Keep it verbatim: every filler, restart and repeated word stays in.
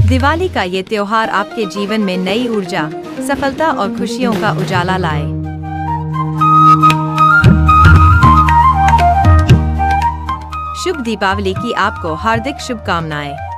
दिवाली का ये त्योहार आपके जीवन में नई ऊर्जा, सफलता और खुशियों का उजाला लाए। शुभ दीपावली की आपको हार्दिक शुभकामनाएं।